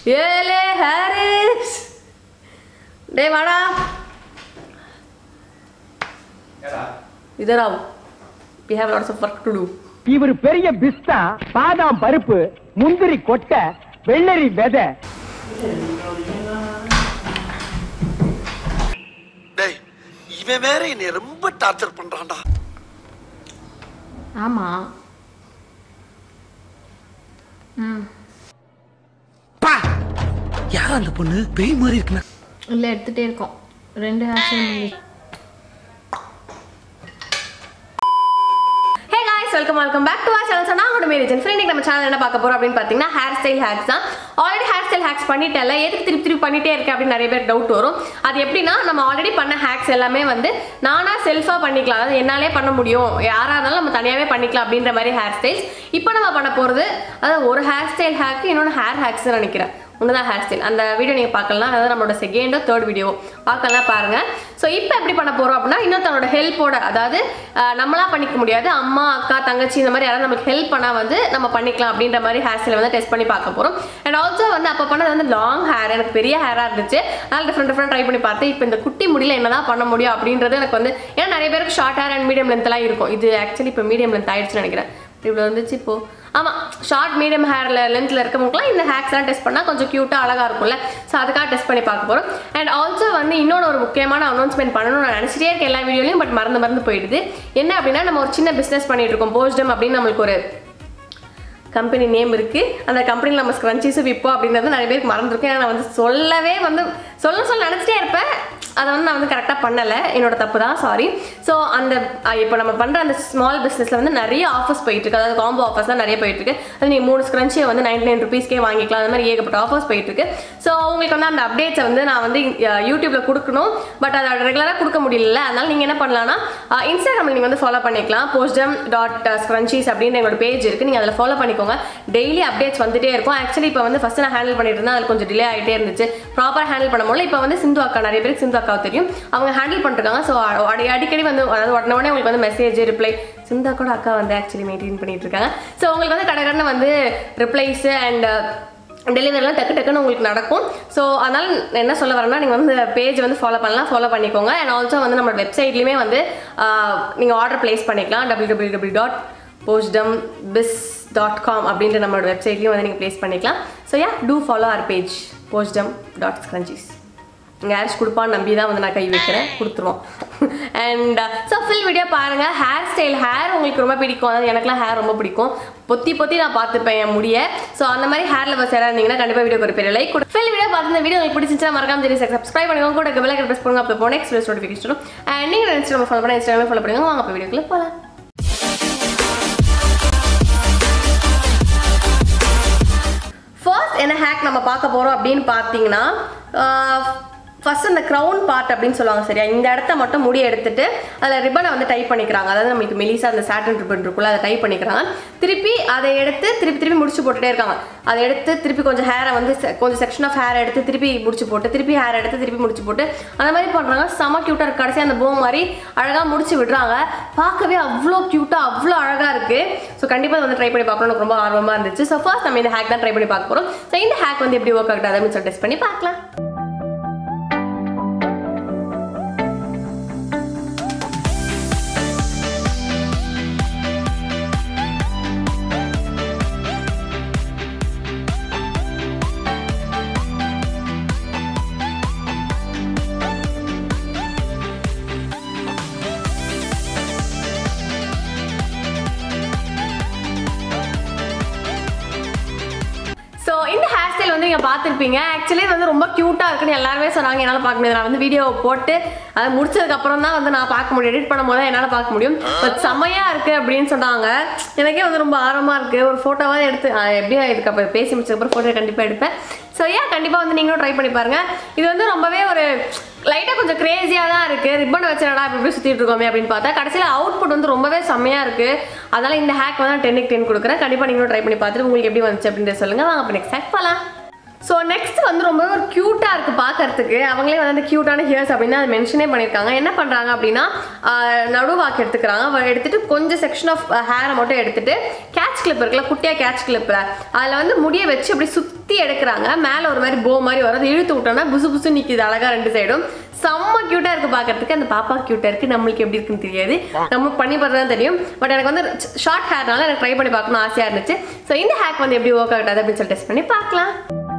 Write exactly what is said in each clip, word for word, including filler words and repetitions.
ஏலே ஹாரிஸ் டே வாடா இதராவ் we have lots of work to do. இவர் பெரிய பிஸ்தா பாதாம் பருப்பு முந்திரி கொட்டை வெள்ளரி விதை. டேய் இவன் வேற என்னை ரொம்ப டார்ச்சர் பண்றான்டா. ஆமா ம் பா யார் அந்த பொண்ணு பேய் மாதிரி இருக்குனா இல்ல எடுத்துட்டே இருக்கோம் ரெண்டு hair style. Welcome welcome back to our channel. So நான் உங்க மேரி ஜென் ஃப்ரெண்ட் நம்ம சேனல் என்ன பார்க்க போறோம் அப்படினு பாத்தீங்கன்னா ஹேர் ஸ்டைல் ஹேக்ஸ் தான். ஆல்ரெடி ஹேர் ஸ்டைல் ஹேக்ஸ் பண்ணிட்டேன்ல எதுக்கு திருப்பி திருப்பி பண்ணிட்டே இருக்க அப்படி நிறைய பேர் டவுட் வரும். அது எப்படின்னா நம்ம ஆல்ரெடி பண்ண ஹேக்ஸ் எல்லாமே வந்து நானா செல்ஃபா பண்ணிக்கலாம். அதாவது என்னாலே பண்ண முடியும் யாரா இருந்தாலும் நம்ம தனியாவே பண்ணிக்கலாம் அப்படின்ற மாதிரி ஹேர் ஸ்டைல்ஸ். இப்போ நம்ம பண்ண போறது அதாவது ஒரு ஹேர் ஸ்டைல் ஹேக் இன்னொன்று ஹேர் ஹேக்ஸ் நினைக்கிறேன். ஒண்ணுதான் ஹேர் ஸ்டைல். அந்த வீடியோ நீங்க பார்க்கலாம். அதாவது நம்மளோட செகண்டோ தேர்ட் வீடியோ பார்க்கலாம் பாருங்க. ஸோ இப்போ எப்படி பண்ண போறோம் அப்படின்னா இன்னொருத்தவங்களோட ஹெல்ப்போட அதாவது நம்மளா பண்ணிக்க முடியாது அம்மா அக்கா தங்கச்சி இந்த மாதிரி யாராவது நமக்கு ஹெல்ப் பண்ணா வந்து நம்ம பண்ணிக்கலாம் அப்படின்ற மாதிரி ஹேர் ஸ்டைல் வந்து டெஸ்ட் பண்ணி பார்க்க போறோம். அண்ட் ஆல்சோ வந்து அப்போ பண்ணது வந்து லாங் ஹேர் எனக்கு பெரிய ஹேரா இருந்துச்சு. அதனால டிஃப்ரெண்ட் டிஃப்ரெண்ட் ட்ரை பண்ணி பார்த்தேன். இப்போ இந்த குட்டி முடியல என்னதான் பண்ண முடியும் அப்படின்றது எனக்கு வந்து ஏன்னா நிறைய பேருக்கு short hair and medium length எல்லாம் இருக்கும். இது ஆக்சுவலி இப்போ மீடியம் லென்த் ஆயிடுச்சுன்னு நினைக்கிறேன். இவ்வளோ வந்துச்சு இப்போ ஆமாம் ஷார்ட் மீடியம் ஹேரில் லென்த்தில் இருக்கவங்களுக்குலாம் இந்த ஹேக்ஸ்லாம் டெஸ்ட் பண்ணால் கொஞ்சம் க்யூட்டாக அழகாக இருக்கும்ல. ஸோ அதுக்காக டெஸ்ட் பண்ணி பார்க்க போகிறோம். அண்ட் ஆல்சோ வந்து இன்னொன்று ஒரு முக்கியமான அனௌன்ஸ்மெண்ட் பண்ணணும்னு நான் நினச்சிட்டே இருக்கேன் எல்லா வீடியோலையும். பட் மறந்து மறந்து போயிடுது. என்ன அப்படின்னா நம்ம ஒரு சின்ன பிஸ்னஸ் பண்ணிட்டு இருக்கோம். போஸ்டம் அப்படின்னு நம்மளுக்கு ஒரு கம்பெனி நேம் இருக்குது. அந்த கம்பெனியில் நம்ம ஸ்க்ரன்ச்சீஸும் விற்போம் அப்படின்றது நிறைய பேருக்கு மறந்துருக்கேன். ஏன்னா நான் வந்து சொல்லவே வந்து சொல்ல சொல்ல நினச்சிட்டே இருப்பேன். அதை வந்து நான் வந்து கரெக்டாக பண்ணலை. என்னோட தப்பு தான் சாரி. ஸோ அந்த இப்போ நம்ம பண்ணுற அந்த ஸ்மால் பிஸ்னஸில் வந்து நிறைய ஆஃபர்ஸ் போயிட்டுருக்கு. அதாவது காம்போ ஆஃபர்ஸ் தான் நிறைய போயிட்டுருக்கு. அது நீங்கள் மூணு ஸ்க்ரன்ச்சியை வந்து நைன்டி நைன் ருபீஸ்க்கே வாங்கிக்கலாம். அந்த மாதிரி ஏகப்பட்ட ஆஃபர்ஸ் போயிட்டுருக்கு. ஸோ உங்களுக்கு வந்து அந்த அப்டேட்ஸை வந்து நான் வந்து யூடியூப்பில் கொடுக்கணும். பட் அதை ரெகுலராக கொடுக்க முடியல. அதனால் நீங்கள் என்ன பண்ணலாம்னா இன்ஸ்டாகிராமில் நீங்கள் வந்து ஃபாலோ பண்ணிக்கலாம். போஸ்டம் டாட் ஸ்க்ரன்ச்சீஸ் அப்படின்னு எங்களோட பேஜ் இருக்குது. நீங்கள் அதில் ஃபாலோ பண்ணிக்கோங்க. டெய்லி அப்டேட்ஸ் வந்துட்டே இருக்கும். ஆக்சுவலி இப்போ வந்து ஃபஸ்ட்டு நான் ஹேண்டில் பண்ணிட்டு இருந்தேன். அதில் கொஞ்சம் டிலே ஆகிட்டே இருந்துச்சு. ப்ராப்பராக ஹேண்டில் பண்ண முடியல. இப்போ வந்து சிந்து அக்கா நிறைய பேருக்கு சிந்து அக்காவை தெரியும். அவங்க ஹேண்டில் பண்ணிருக்காங்க. ஸோ அடி அடிக்கடி வந்து அதாவது உடனே உடனே உங்களுக்கு வந்து மெசேஜ் ரிப்ளை சிந்தா கூட அக்கா வந்து ஆக்சுவலி மெயின்டைன் பண்ணிட்டு இருக்காங்க. ஸோ உங்களுக்கு வந்து கடை கடனை வந்து ரிப்ளைஸ் அண்ட் டெலிவரிலாம் டக்கு டக்குன்னு உங்களுக்கு நடக்கும். ஸோ அதனால் என்ன சொல்ல வரேன்னா நீங்கள் வந்து பேஜ் வந்து ஃபாலோ பண்ணலாம். ஃபாலோ பண்ணிக்கோங்க. அண்ட் ஆல்சோ வந்து நம்ம வெப்சைட்லேயுமே வந்து நீங்கள் ஆர்டர் பிளேஸ் பண்ணிக்கலாம். W W W dot postam biz dot com அப்படின்ற நம்மளோட வெப்சைட்லேயும் வந்து நீங்கள் ப்ளேஸ் பண்ணிக்கலாம். So yeah do follow our page postam dot scrunchies. இங்கே ஹேர்ஸ் கொடுப்பான்னு நம்பி தான் வந்து நான் கை வைக்கிறேன். கொடுத்துருவோம். அண்ட் ஸோ ஃபுல் வீடியோ பாருங்கள். ஹேர் ஸ்டைல் ஹேர் உங்களுக்கு ரொம்ப பிடிக்கும். அதாவது எனக்குலாம் ஹேர் ரொம்ப பிடிக்கும். பொத்தி பொத்தி நான் பார்த்துப்பேன் என் முடிய. ஸோ அந்த மாதிரி ஹேர் லவர்ஸ் யாராவது இருந்தீங்கன்னா கண்டிப்பாக வீடியோ ஒரு பெரிய லைக். ஃபுல் வீடியோ பார்த்து இந்த வீடியோ உங்களுக்கு பிடிச்சிருந்துச்சுன்னா மறக்காம தெரியும் சப்ஸ்கிரைப் பண்ணிக்கோங்க. கூட பெல் ஐக்கன் பிரஸ் பண்ணுங்க. அப்போ போன நெக்ஸ்ட் வீடியோ நோட்டிஃபிகேஷன். அண்ட் நீங்கள் இன்ஸ்டாகிராம் ஃபாலோ பண்ணி இன்ஸ்டாகிராம் ஃபாலோ பண்ணுங்க. வாங்க அப்போ வீடியோக்குள்ள போகலாம். ஃபர்ஸ்ட் என்ன ஹேக் நம்ம பார்க்க போகிறோம் அப்படின்னு பார்த்தீங்கன்னா ஃபர்ஸ்ட் அந்த க்ரௌன் பார்ட் அப்படின்னு சொல்லுவாங்க சரியா. இந்த இடத்த மட்டும் முடி எடுத்துட்டு அதில் ரிப்பனை வந்து டைப் பண்ணிக்கிறாங்க. அதாவது நம்மளுக்கு மெலிசா அந்த சாட்டன் ரிப்பன் இருக்குள்ள அதை டைப் பண்ணிக்கிறாங்க. திருப்பி அதை எடுத்து திருப்பி திருப்பி முடிச்சு போட்டுட்டே இருக்காங்க. அதை எடுத்து திருப்பி கொஞ்சம் ஹேரை வந்து கொஞ்சம் செக்ஷன் ஆஃப் ஹேர் எடுத்து திருப்பி முடிச்சு போட்டு திருப்பி ஹேர் எடுத்து திருப்பி முடிச்சு போட்டு அந்த மாதிரி பண்ணுறாங்க. செம க்யூட்டாக இருக்குது. கடைசியாக அந்த போ மாதிரி அழகாக முடிச்சு விடுறாங்க. பார்க்கவே அவ்வளோ க்யூட்டாக அவ்வளோ அழகாக இருக்குது. ஸோ கண்டிப்பாக வந்து ட்ரை பண்ணி பார்க்கணும். எனக்கு ரொம்ப ஆர்வமாக இருந்துச்சு. ஸோ ஃபர்ஸ்ட் நம்ம இந்த ஹேக் தான் ட்ரை பண்ணி பார்க்க போகிறோம். ஸோ இந்த ஹேக் வந்து எப்படி ஒர்க் ஆகுது அதை சொல்லி டெஸ்ட் பண்ணி பார்க்கலாம். வந்து நீங்க பாத்துருப்பீங்க. ஆக்சுவலி வந்து ரொம்ப கியூட்டா இருக்குன்னு எல்லாருமே சொன்னாங்க. என்னால பார்க்க முடியாது. நான் வந்து வீடியோ போட்டு அதை முடிச்சதுக்கு அப்புறம் தான் வந்து நான் பார்க்க முடியும். எடிட் பண்ணும் போது என்னால பார்க்க முடியும். பட் செமையா இருக்கு அப்படின்னு சொன்னாங்க. எனக்கே வந்து ரொம்ப ஆர்வமா இருக்கு. ஒரு போட்டோவா எடுத்து எப்படியா இதுக்கு அப்புறம் பேசி முடிச்சதுக்கப்புறம் போட்டோ கண்டிப்பா எடுப்பேன். ஸோ ஏன் கண்டிப்பா வந்து நீங்களும் ட்ரை பண்ணி பாருங்க. இது வந்து ரொம்பவே ஒரு லைட்டாக கொஞ்சம் கிரேசியாக தான் இருக்குது. ரிப்பன் வச்சுடா இப்படி இப்படி சுற்றிட்டு இருக்கோமே அப்படின்னு பார்த்தா கடைசியில் அவுட்புட் வந்து ரொம்பவே செம்மையாக இருக்குது. அதனால் இந்த ஹேக் வந்து டென்னுக்கு டென் கொடுக்குறேன். கண்டிப்பாக நீங்களும் ட்ரை பண்ணி பார்த்துட்டு உங்களுக்கு எப்படி வந்துச்சு அப்படின்றத சொல்லுங்கள். வாங்க அப்போ நெக்ஸ்ட் ஹேக் போகலாம். ஸோ நெக்ஸ்ட் வந்து ரொம்பவே ஒரு க்யூட்டாக இருக்குது பார்க்கறதுக்கு. அவங்களே வந்து அந்த க்யூட்டான ஹியர்ஸ் அப்படின்னு அதை மென்ஷனே பண்ணியிருக்காங்க. என்ன பண்ணுறாங்க அப்படின்னா நடுவாக்கு எடுத்துக்கிறாங்க. எடுத்துகிட்டு கொஞ்சம் செக்ஷன் ஆஃப் ஹேரை மட்டும் எடுத்துகிட்டு கேட்ச் கிளிப் இருக்குல்ல, குட்டியாக கேட்ச் கிளிப்பில் அதில் வந்து முடியை வச்சு அப்படி சுற்றி சுற்றி எடுக்கிறாங்க. மேலே ஒரு மாதிரி போ மாதிரி வரும். அது இழுத்து விட்டோன்னா புசு புசு நிற்கிது அழகாக ரெண்டு சைடும். செம்ம க்யூட்டாக இருக்குது பார்க்கறதுக்கு. அந்த பாப்பா க்யூட்டாக இருக்குது, நம்மளுக்கு எப்படி இருக்குன்னு தெரியாது, நம்ம பண்ணி பார்த்தா தான் தெரியும். பட் எனக்கு வந்து ஷார்ட் ஹேர்னால எனக்கு ட்ரை பண்ணி பார்க்கணும் ஆசையாக இருந்துச்சு. ஸோ இந்த ஹேக் வந்து எப்படி ஒர்க் ஆகுது அப்படின்னு சொல்லி டெஸ்ட் பண்ணி பார்க்கலாம்.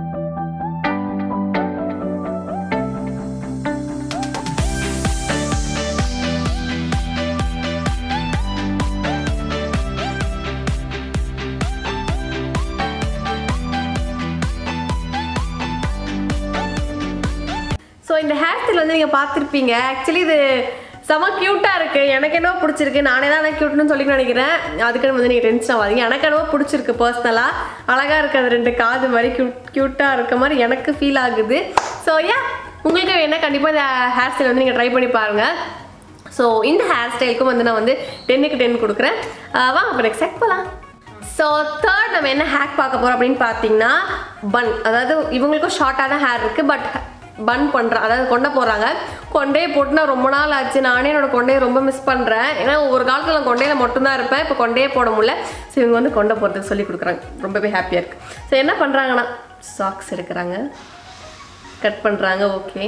ஸோ இந்த ஹேர் ஸ்டைல் வந்து நீங்கள் பார்த்துருப்பீங்க. ஆக்சுவலி இது செம க்யூட்டாக இருக்குது. எனக்கு என்னவோ பிடிச்சிருக்கு. நானே தான் நான் க்யூட்னு சொல்லி நினைக்கிறேன். அதுக்குன்னு வந்து நீங்கள் டென்ஷன் ஆகாதீங்க. எனக்கு என்னவோ பிடிச்சிருக்கு பர்சனலாக. அழகாக இருக்குது. அது ரெண்டு காது மாதிரி க்யூட் க்யூட்டாக இருக்க மாதிரி எனக்கு ஃபீல் ஆகுது. ஸோ ஏன் உங்களுக்கு என்ன கண்டிப்பாக இந்த ஹேர் ஸ்டைல் வந்து நீங்கள் ட்ரை பண்ணி பாருங்கள். ஸோ இந்த ஹேர் ஸ்டைலுக்கும் வந்து நான் வந்து டென்னுக்கு டென் கொடுக்குறேன். வாங்க இப்போ நெக்ஸ்ட் ஹேக் போகலாம். ஸோ தேர்ட் நம்ம என்ன ஹேக் பார்க்க போகிறோம் அப்படின்னு பார்த்தீங்கன்னா பன். அதாவது இவங்களுக்கும் ஷார்ட்டாக தான் ஹேர் இருக்குது, பட் பன் பண்ணுறேன், அதாவது கொண்டை போடுறாங்க. கொண்டையை போட்டு நான் ரொம்ப நாள் ஆச்சு. நானே என்னோட கொண்டையை ரொம்ப மிஸ் பண்ணுறேன். ஏன்னா ஒரு காலத்தில் நான் கொண்டையில் மட்டும்தான் இருப்பேன். இப்போ கொண்டையே போட முடியல. ஸோ இவங்க வந்து கொண்டை போடுறதுக்கு சொல்லி கொடுக்குறாங்க. ரொம்பவே ஹாப்பியாக இருக்குது. ஸோ என்ன பண்ணுறாங்கன்னா சாக்ஸ் எடுக்கிறாங்க, கட் பண்ணுறாங்க. ஓகே,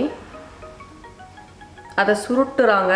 அதை சுருட்டுறாங்க.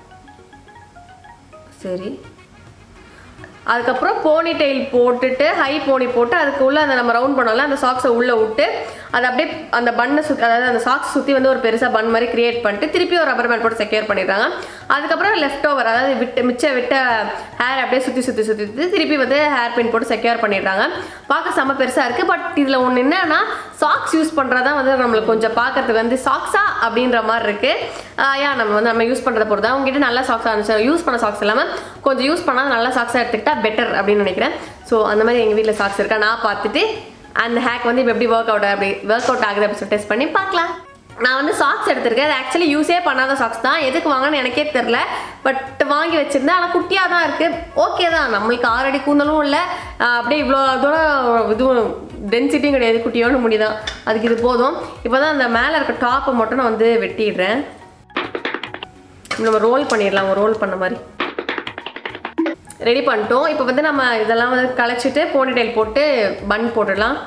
சரி, அதுக்கப்புறம் போனி டெயில் போட்டுட்டு ஹை போனி போட்டு அதுக்குள்ளே அந்த நம்ம ரவுண்ட் பண்ணோம்ல அந்த சாக்ஸை உள்ளே விட்டு அதை அப்படியே அந்த பன்னை சுற்றி, அதாவது அந்த சாக்ஸ் சுற்றி வந்து ஒரு பெருசாக பன் மாதிரி கிரியேட் பண்ணிட்டு திருப்பி ஒரு ரப்பர் பேண்ட் போட்டு செக்யூர் பண்ணிடுறாங்க. அதுக்கப்புறம் லெஃப்ட் ஓவர், அதாவது விட்டு மிச்ச விட்ட ஹேர் அப்படியே சுற்றி சுற்றி சுற்றி திருப்பி வந்து ஹேர் பின் போட்டு செக்யூர் பண்ணிடுறாங்க. பார்க்க செம்ம பெருசாக இருக்குது. பட் இதில் ஒன்று என்னன்னா சாக்ஸ் யூஸ் பண்ணுறதா வந்து நம்மளுக்கு கொஞ்சம் பார்க்கறதுக்கு வந்து சாக்ஸா அப்படின்ற மாதிரி இருக்குது. ஏன் நம்ம வந்து நம்ம யூஸ் பண்ணுறத பொறுத்து தான். உங்ககிட்ட நல்ல சாக்ஸாக இருந்துச்சு, யூஸ் பண்ண சாக்ஸ் இல்லாமல் கொஞ்சம் யூஸ் பண்ணால் நல்ல சாக்ஸாக எடுத்துக்கிட்டா பெட்டர் அப்படின்னு நினைக்கிறேன். ஸோ அந்த மாதிரி எங்கள் வீட்டில் சாக்ஸ் இருக்கா நான் பார்த்துட்டு அந்த ஹேக் வந்து இப்போ எப்படி ஒர்க் அவுட் அப்படி ஒர்க் அவுட் ஆகுது அப்படி சொல்லி டெஸ்ட் பண்ணி பார்க்கலாம். நான் வந்து சாக்ஸ் எடுத்திருக்கேன். அது ஆக்சுவலி யூஸே பண்ணாத சாக்ஸ் தான். எதுக்கு வாங்கன்னு எனக்கே தெரில. பட் வாங்கி வச்சுருந்தேன். ஆனால் குட்டியாக தான் இருக்குது. ஓகே தான், நம்மளுக்கு ஆல்ரெடி கூந்தலும் இல்லை, அப்படியே இவ்வளோ தூரம் இதுவும் டென்சிட்டியும் கிடையாது. குட்டியோன்னு முடி தான், அதுக்கு இது போதும். இப்போ தான் அந்த மேலே இருக்க டாப்பை மட்டும் நான் வந்து வெட்டிடுறேன். நம்ம ரோல் பண்ணிடலாம். ஒரு ரோல் பண்ண மாதிரி ரெடி பண்ணிட்டோம். இப்போ வந்து நம்ம இதெல்லாம் வந்து களைச்சிட்டு போனி டெயில் போட்டு பன் போட்டுடலாம்.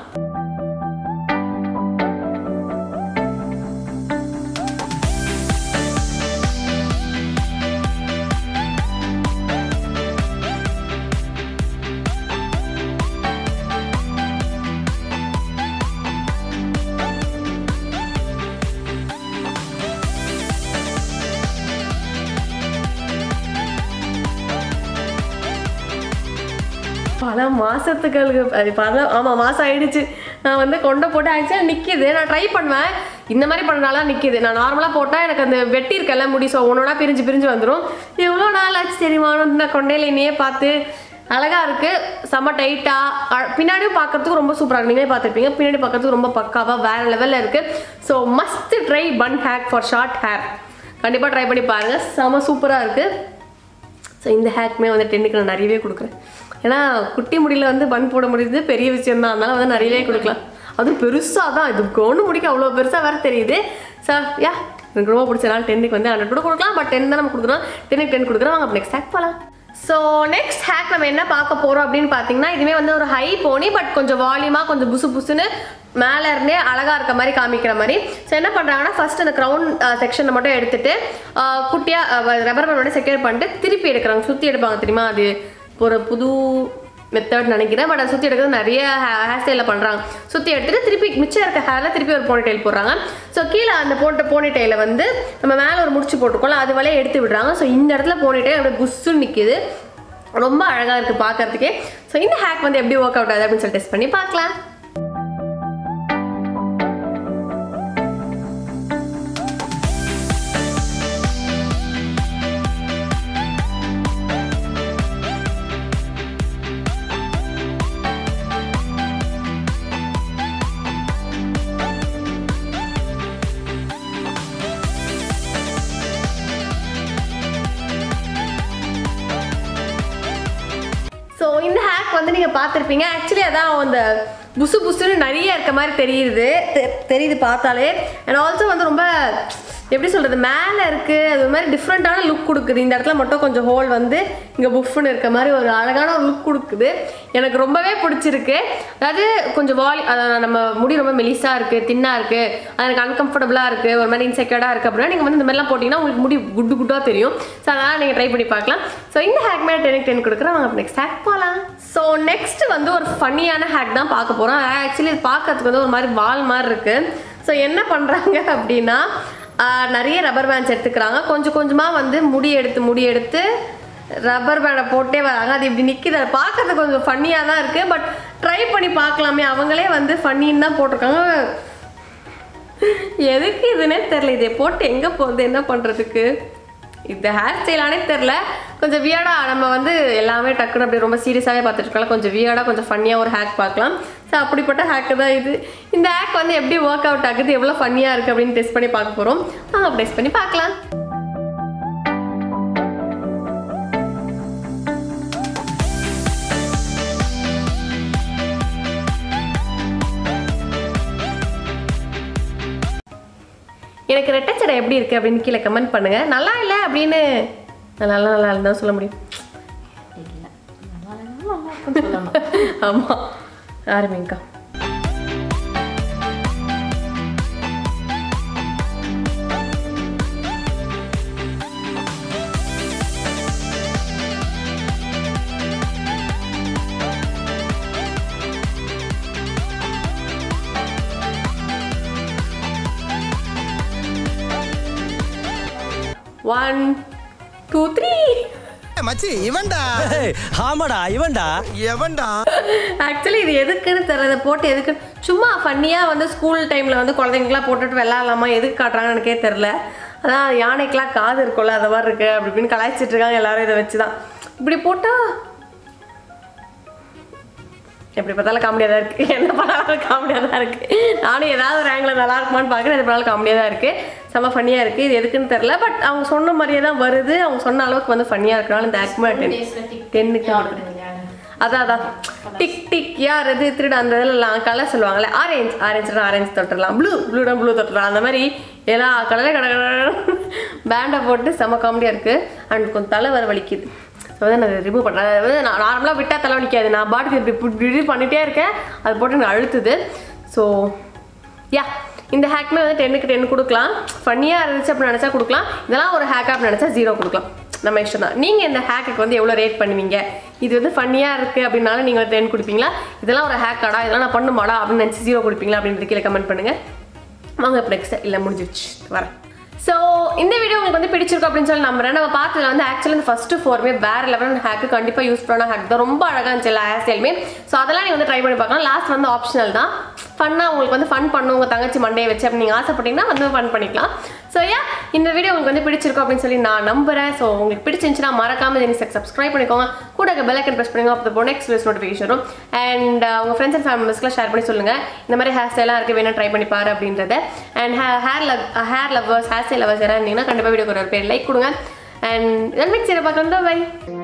பல மாதத்துக்களுக்கு அது பல ஆமாம் மாதம் ஆகிடுச்சு. நான் வந்து கொண்டை போட்டு ஆக்சுவலாக நிற்கிது. நான் ட்ரை பண்ணுவேன். இந்த மாதிரி பண்ணனால நிற்கிது. நான் நார்மலாக போட்டால் எனக்கு அந்த வெட்டி இருக்கல முடி, ஸோ ஒன்றா பிரிஞ்சு பிரிஞ்சு வந்துடும். எவ்வளோ நாள் ஆச்சு தெரியுமான்னு நான் கொண்டையில் என்னையே பார்த்து அழகாக இருக்குது. செம்ம டைட்டாக பின்னாடியும் பார்க்கறதுக்கு ரொம்ப சூப்பராக இருக்குது. நீங்களே பார்த்துருப்பீங்க. பின்னாடி பார்க்கறதுக்கு ரொம்ப பக்காவாக வேறு லெவலில் இருக்குது. So must try bun hack for short hair. கண்டிப்பாக ட்ரை பண்ணி பாருங்கள். செம்ம சூப்பராக இருக்குது. ஸோ இந்த ஹேக்குமே வந்து டென்னுக்கு நான் நிறையவே கொடுக்குறேன். ஏன்னா குட்டி முடியில் வந்து பன் போட முடியுது பெரிய விஷயம் தான். அதனால வந்து நிறையவே கொடுக்கலாம். அதுவும் பெருசாக தான் இது ஒன்று முடிக்க அவ்வளோ பெருசாக வேறு தெரியுது. ஸோ யா எனக்கு ரொம்ப பிடிச்சனால டென்னுக்கு வந்து ஹண்ட்ரட் கூட கொடுக்கலாம். பட் டென் தான் நம்ம கொடுக்குறோம். டென்னுக்கு டென் கொடுக்குறோம். வாங்க நெக்ஸ்ட் ஹேக் போகலாம். ஸோ நெக்ஸ்ட் ஹேக் நம்ம என்ன பார்க்க போகிறோம் அப்படின்னு பார்த்தீங்கன்னா இதுவே வந்து ஒரு ஹை போனி, பட் கொஞ்சம் வால்யூமாக கொஞ்சம் புசு புசுன்னு மேலே இருந்தே அழகாக இருக்க மாதிரி காமிக்கிற மாதிரி. ஸோ என்ன பண்ணுறாங்கன்னா ஃபர்ஸ்ட் அந்த க்ரௌன் செக்ஷனை மட்டும் எடுத்துட்டு குட்டியாக ரப்பர் பேண்டோட செக்யூர் பண்ணிட்டு திருப்பி எடுக்கிறாங்க. சுற்றி எடுப்பாங்க தெரியுமா, அது ஒரு புது மெத்தட் நினைக்கிறேன். பட் அதை சுற்றி எடுக்கிறது நிறைய ஹேர் ஸ்டைலில் பண்ணுறாங்க. சுற்றி எடுத்துகிட்டு திருப்பி மிச்சம் இருக்க ஹேரில் திருப்பி ஒரு போனி டெயில் போடுறாங்க. ஸோ கீழே அந்த போட்ட போனி டெயிலை வந்து நம்ம மேலே ஒரு முடிச்சு போட்டுருக்கோம்ல அது வழியே எடுத்து விடுறாங்க. ஸோ இந்த இடத்துல போனி டெயில் அப்படியே புஷ்ஷுன்னு நிற்கிது. ரொம்ப அழகாக இருக்குது பார்க்கறதுக்கே. ஸோ இந்த ஹேக் வந்து எப்படி ஒர்க் அவுட் ஆகுது அப்படின்னு சொல்லி டெஸ்ட் பண்ணி பார்க்கலாம். ஸோ இந்த ஹேக் வந்து நீங்கள் பார்த்துருப்பீங்க. ஆக்சுவலி அதான் அந்த புசு புசுன்னு நிறைய இருக்க மாதிரி தெரியுது தெரியுது பார்த்தாலே. அண்ட் ஆல்சோ வந்து ரொம்ப எப்படி சொல்கிறது, மேலே இருக்குது, அது ஒரு மாதிரி டிஃப்ரெண்ட்டான லுக் கொடுக்குது. இந்த இடத்துல மட்டும் கொஞ்சம் ஹோல் வந்து இங்கே புஃப்னு இருக்க மாதிரி ஒரு அழகான ஒரு லுக் கொடுக்குது. எனக்கு ரொம்பவே பிடிச்சிருக்கு. அதாவது கொஞ்சம் வாலி நம்ம முடி ரொம்ப மெலிசாக இருக்குது, தின்னாக இருக்குது, அது எனக்கு அன்கம்ஃபர்டபுளாக இருக்குது, ஒரு மாதிரி இன்செக்யூர்டாக இருக்குது அப்படின்னா நீங்கள் வந்து இந்த மாதிரிலாம் போட்டிங்கன்னா உங்களுக்கு முடி குட்டு குட்டாக தெரியும். ஸோ அதனால் நீங்கள் ட்ரை பண்ணி பார்க்கலாம். ஸோ இந்த ஹேக் மேலே டெனுக்கு டென் கொடுக்குறேன். வாங்க நெக்ஸ்ட் ஹேக் போகலாம். ஸோ நெக்ஸ்ட் வந்து ஒரு ஃபன்னியான ஹேக் தான் பார்க்க போகிறோம். ஆக்சுவலி இது பார்க்கறதுக்கு வந்து ஒரு மாதிரி வால் மாதிரி இருக்குது. ஸோ என்ன பண்ணுறாங்க அப்படின்னா நிறைய ரப்பர் பேண்ட்ஸ் எடுத்துக்கிறாங்க. கொஞ்சம் கொஞ்சமாக வந்து முடி எடுத்து முடி எடுத்து ரப்பர் பேண்டை போட்டே வராங்க. அது இப்படி நிற்கிது. அதை பார்க்கறதுக்கு கொஞ்சம் ஃபன்னியாக தான் இருக்குது. பட் ட்ரை பண்ணி பார்க்கலாமே. அவங்களே வந்து ஃபன்னின்னு தான் போட்டிருக்காங்க. எதுக்கு இதுன்னே தெரில. இதை போட்டு எங்கே போகிறது, என்ன பண்ணுறதுக்கு? இந்த ஹேர் ஸ்டைலானே தெரில. கொஞ்சம் வியர்டாக நம்ம வந்து எல்லாமே டக்குன்னு அப்படி ரொம்ப சீரியஸாகவே பார்த்துட்டு இருக்கலாம். கொஞ்சம் வியர்டாக கொஞ்சம் ஃபன்னியாக ஒரு ஹேக் பார்க்கலாம். ஸோ அப்படிப்பட்ட ஹேக்கு தான் இது. இந்த ஹேக் வந்து எப்படி ஒர்க் அவுட் ஆகுது, எவ்வளோ ஃபன்னியாக இருக்குது அப்படின்னு டெஸ்ட் பண்ணி பார்க்க போகிறோம். நாங்கள் டெஸ்ட் பண்ணி பார்க்கலாம். எனக்கு ரெட்டச்சடை எப்படி இருக்குது அப்படின்னு கீழே கமெண்ட் பண்ணுங்கள். நல்லா இல்லை அப்படின்னு நல்லா நல்லா இருந்தால் சொல்ல முடியும். ஆமாம், ஆரம்பிங்கக்கா. ஒன் டூ த்ரீ மச்சி இவன்டா. ஆமாடா இவன்டா எவன்டா. ஆக்சுவலி இது எதுக்குன்னு தெரியல. போட்டு எதுக்கு சும்மா ஃபன்னியாக வந்து ஸ்கூல் டைமில் வந்து குழந்தைங்களாம் போட்டுட்டு விளாட்லாமா, எதுக்கு காட்டுறாங்கன்னு எனக்கே தெரில. அதான் யானைக்கெலாம் காது இருக்கும்ல, அது மாதிரி இருக்குது அப்படி இப்படின்னு கலாய்ச்சிட்டு இருக்காங்க எல்லாரும். இதை வச்சு தான் இப்படி போட்டால் எப்படி பார்த்தாலும் காமெடியாக தான் இருக்குது. என்ன பண்ணாலும் காமெடியாக தான் இருக்குது. நானும் ஏதாவது ஒரு ஆங்கிள் நல்லா இருக்குமான்னு பார்க்குறேன். எது பண்ணாலும் காமெடியாக தான் இருக்குது. செம்ம ஃபன்னியாக இருக்குது. இது எதுக்குன்னு தெரில. பட் அவங்க சொன்ன மாதிரியே தான் வருது. அவங்க சொன்ன அளவுக்கு வந்து ஃபன்னியாக இருக்கிறனால இந்த ஆக்மே டென் டென்னுக்கு அதான் அதான் டிக் டிக் யார் இது திருட அந்த இதெல்லாம் கலர் சொல்லுவாங்கள்ல. ஆரேஞ்ச் ஆரேஞ்சுனா ஆரேஞ்ச் தொட்டுடலாம், ப்ளூ ப்ளூனா ப்ளூ தொட்டுடலாம். அந்த மாதிரி எல்லா கலரே கடை பேண்டை போட்டு செம்ம காமெடியாக இருக்குது. அண்ட் கொஞ்சம் தலை வர வலிக்குது. ஸோ வந்து நான் ரிமூவ் பண்ணுறேன். அதாவது நான் நார்மலாக விட்டால் தலை வலிக்காது. நான் பாட்டுக்கு இப்படி இப்படி பண்ணிகிட்டே இருக்கேன். அது போட்டு எனக்கு அழுத்துது. ஸோ யா இந்த ஹேக்குமே வந்து டென்னுக்கு டென் கொடுக்கலாம். ஃபன்னியாக இருந்துச்சு அப்படின்னு நினச்சா கொடுக்கலாம். இதெல்லாம் ஒரு ஹேக் அப்படின்னு நினச்சா ஜீரோ கொடுக்கலாம். நம்ம இஷ்டம் தான். நீங்கள் இந்த ஹேக்குக்கு வந்து எவ்வளோ ரேட் பண்ணுவீங்க? இது வந்து ஃபன்னியாக இருக்குது அப்படின்னாலும் நீங்கள் வந்து டென் கொடுப்பீங்களா? இதெல்லாம் ஒரு ஹேக்காடா, இதெல்லாம் நான் பண்ணுமாடா அப்படின்னு நினச்சி ஜீரோ கொடுப்பீங்களா அப்படின்றது கீழே கமெண்ட் பண்ணுங்கள். வாங்க இப்போ நெக்ஸ்ட் இல்லை முடிஞ்சிருச்சு வரேன். ஸோ இந்த வீடியோ உங்களுக்கு வந்து பிடிச்சிருக்கும் அப்படின்னு சொல்லி நம்புறேன். நம்ம பார்த்ததுல வந்து ஆக்சுவலி இந்த ஃபர்ஸ்ட் ஃபோருமே வேற லெவல் ஹேக்கு கண்டிப்பாக யூஸ் பண்ண ஹேக் தான். ரொம்ப அழகாக இருந்துச்சு எல்லா ஹேர் ஸ்டைலுமே. ஸோ அதெல்லாம் நீங்கள் வந்து ட்ரை பண்ணி பார்க்கலாம். லாஸ்ட் வந்து ஆப்ஷனல் தான். ஃபன்னாக உங்களுக்கு வந்து ஃபன் பண்ணும் உங்கள் தங்கச்சி மண்டையை வச்சு அப்படி நீங்கள் ஆசைப்பட்டீங்கன்னா வந்து ஃபன் பண்ணிக்கலாம். ஸோ யா இந்த வீடியோ உங்களுக்கு வந்து பிடிச்சிருக்கும் அப்படின்னு சொல்லி நான் நம்புறேன். ஸோ உங்களுக்கு பிடிச்சிருந்துச்சுன்னா மறக்காமல் ஜெனி சப்ஸ்கிரைப் பண்ணிக்கோங்க. கூட பெல் ஐக்கன் ப்ரெஸ் பண்ணிக்கோங்க. அப்போ போ நெக்ஸ்ட் வீடியோஸ் நோட்டிஃபிகேஷன் வரும். அண்ட் உங்கள் ஃப்ரெண்ட்ஸ் அண்ட் ஃபேமிலிஸ்க்குலாம் ஷேர் பண்ணி சொல்லுங்கள் இந்த மாதிரி ஹேர் ஸ்டைலாக இருக்குது, வேணும் ட்ரை பண்ணி பாரு அப்படின்றத. And hair love hair lovers hair style lovers யாராவது இருந்தீங்கன்னா கண்டிப்பாக வீடியோக்கு ஒரு பேர் லைக் கொடுங்க. அண்ட் நெக்ஸ்ட் வீடியோ பார்க்கலாம். பை.